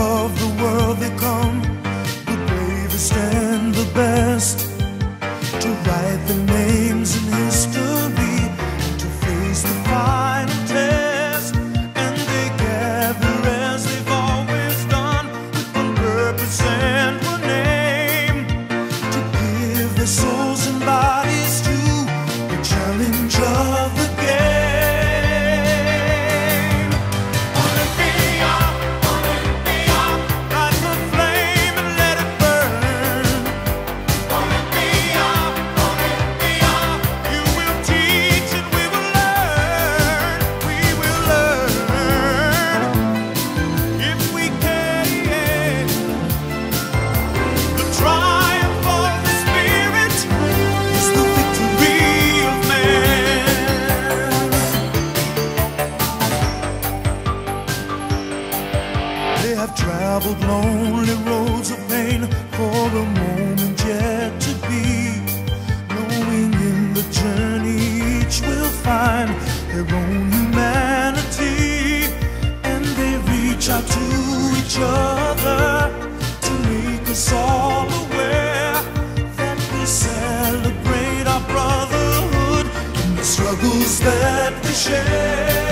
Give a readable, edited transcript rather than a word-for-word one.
of the world they come, the bravest and the best, to write their names in history, to face the final test. And they gather as they've always done, with one purpose and one aim, to give their souls and bodies to the challenge of the game. Traveled lonely roads of pain for a moment yet to be, knowing in the journey each will find their own humanity. And they reach out to each other to make us all aware that we celebrate our brotherhood and the struggles that we share.